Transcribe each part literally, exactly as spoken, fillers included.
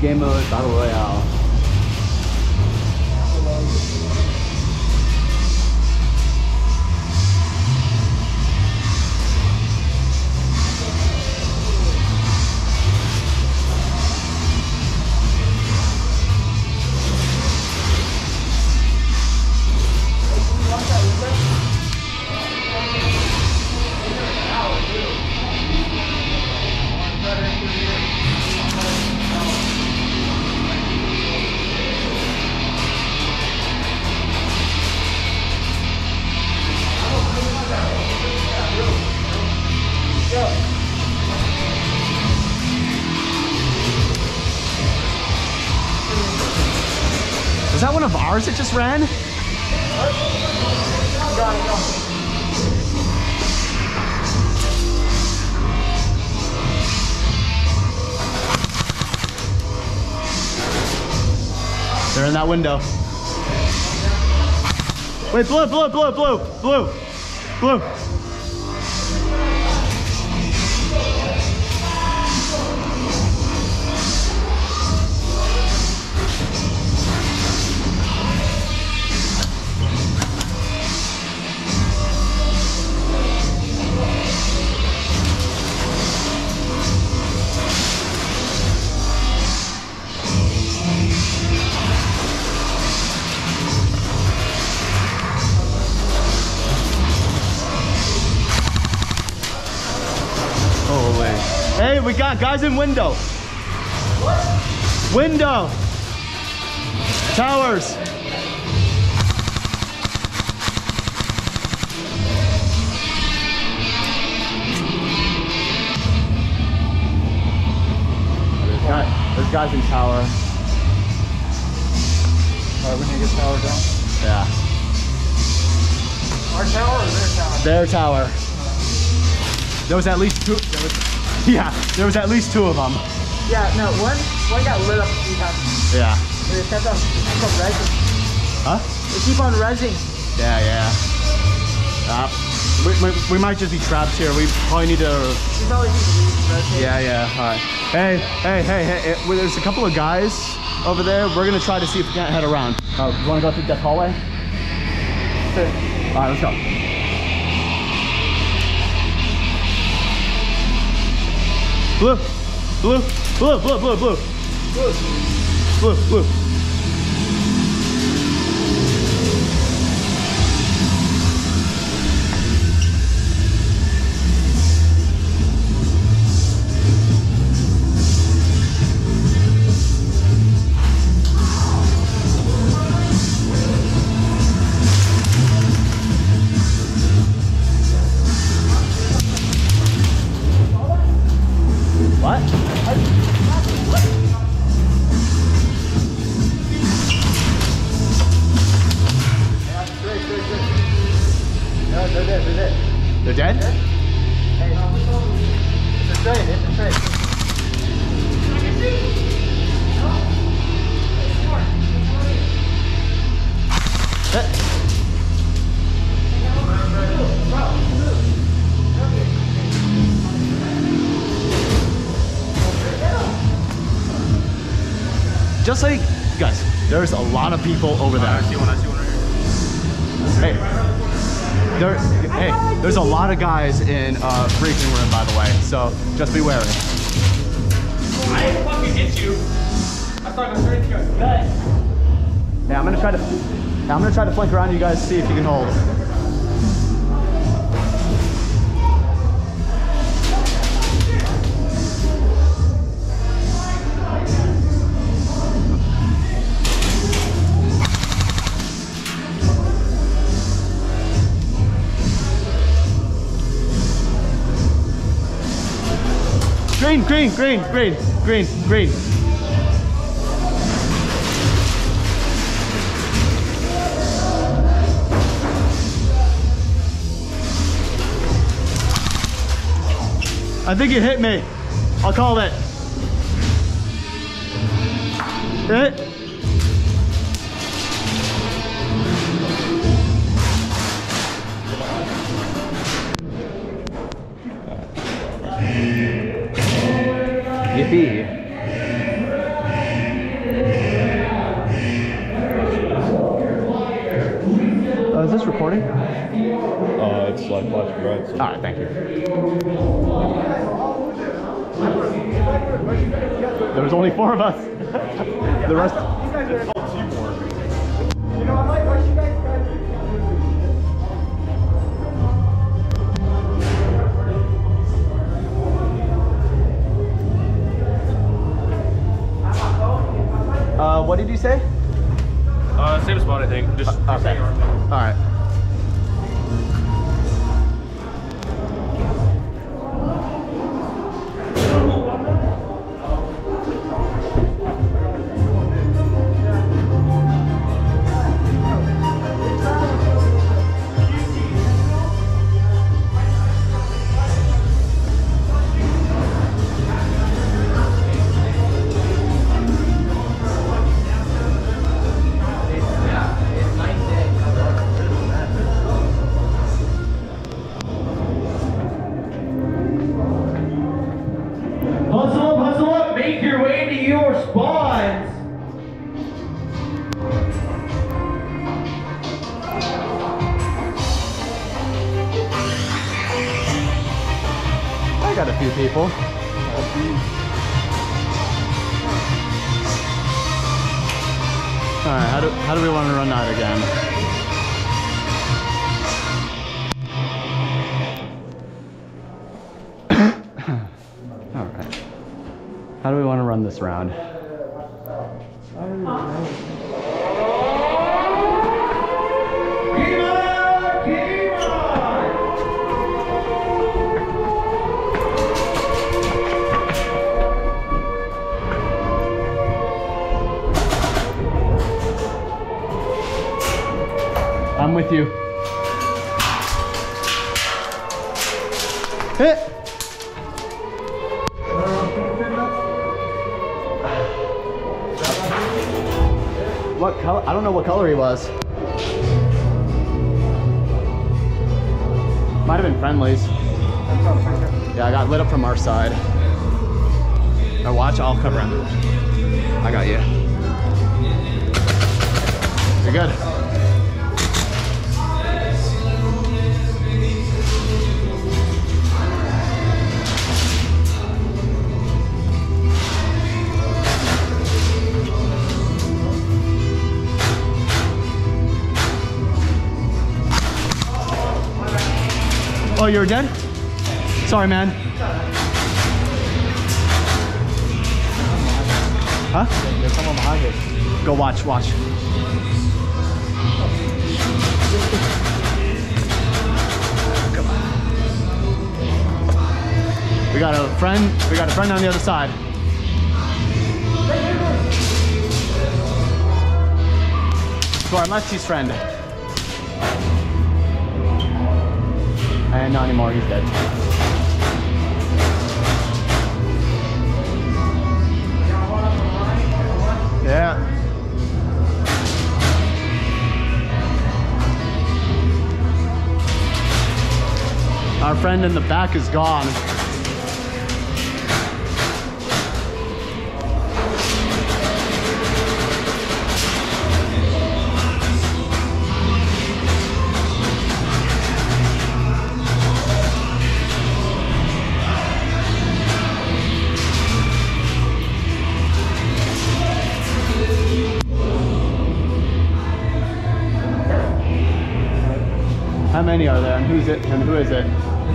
Game mode, Battle Royale. Is that one of ours that just ran? They're in that window. Wait, blue, blue, blue, blue, blue, blue. Hey, we got guys in window. What? Window. Towers. There's, guy, there's guys in tower. Alright, we need to get tower down. Yeah. Our tower or their tower? Their tower. There was at least two. There was, yeah, there was at least two of them. Yeah, no, one one got lit up a few times. Yeah. They kept on, kept on rezzing. Huh? They keep on rezzing. Yeah, yeah. Uh, we, we, we might just be trapped here. We probably need to. We probably need to leave. Rotate. Yeah, yeah. All right. Hey, hey, hey, hey. hey well, there's a couple of guys over there. We're gonna try to see if we can't head around. Uh, you want to go through that hallway? Sure. All right, let's go. Blue, blue, blue, blue, blue, blue, blue, blue, blue. What? No, they're dead, they're dead. They're dead? Hey, it's a straight, it's a straight. Just like, guys, there's a lot of people over there. I see one, I see one right here. Hey, there, hey, there's a lot of guys in uh, briefing room, by the way, so just be wary. I didn't fucking hit you. I thought I was straight to your gut. Yeah, I'm gonna try to, yeah, I'm gonna try to flank around you guys, see if you can hold. Green, green, green, green, green, green. I think it hit me. I'll call it. Hit. Yippee. recording? Uh, it's like Flash Red. So. All right, thank you. There was only four of us. The rest. It's called teamwork. You know, I like what you guys got. Uh, what did you say? Uh, same spot, I think. Just. Uh, okay. All right. Hustle up, hustle up, make your way to your spawns. I got a few people. All right, how do how do we want to run that again? All right. How do we want to run this round? Game on, game on. I'm with you. Hit. What color? I don't know what color he was. Might have been friendlies. Yeah, I got lit up from our side. Now watch, I'll cover him. I got you. You're good. Oh, you're dead? Sorry, man. Huh? There's someone behind it. Go watch, watch. Come on. We got a friend, we got a friend on the other side. To our left, he's friend. And not anymore, he's dead. Yeah. Our friend in the back is gone. How many are there, and who's it, and who is it?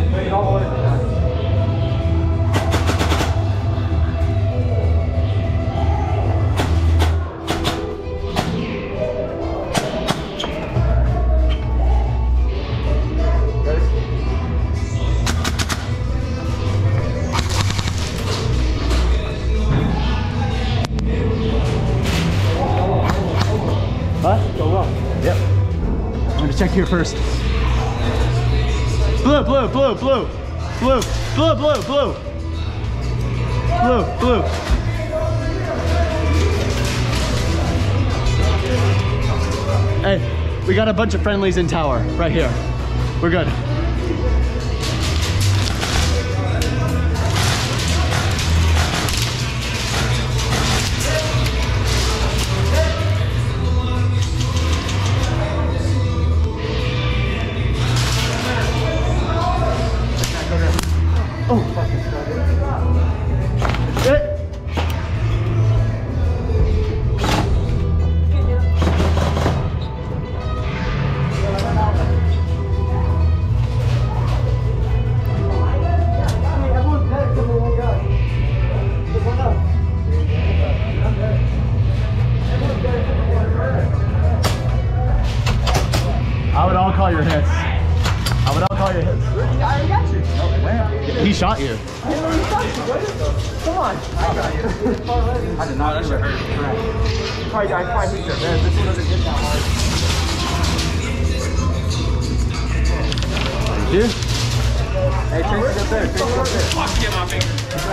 Huh? Go up. Yep. I'm gonna check here first. Blue, blue, blue, blue, blue, blue, blue, blue, blue, blue. Hey, we got a bunch of friendlies in tower right here. We're good. Oh, fucking shit. I would all call your hits. I would all call your hits. I got you. He shot you. Come on. I got you. I did not. That shit hurt. Probably died five meters. Man, this one doesn't hit that hard. Thank you. Hey, Tracy's up there. Tracy's up there. Fuck, get my finger.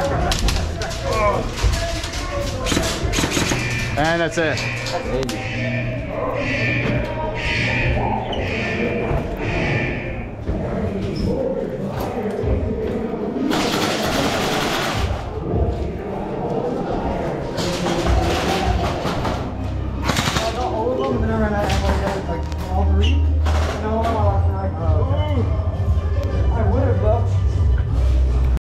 And that's it. All of them, and then I ran out of ammo again, like all three.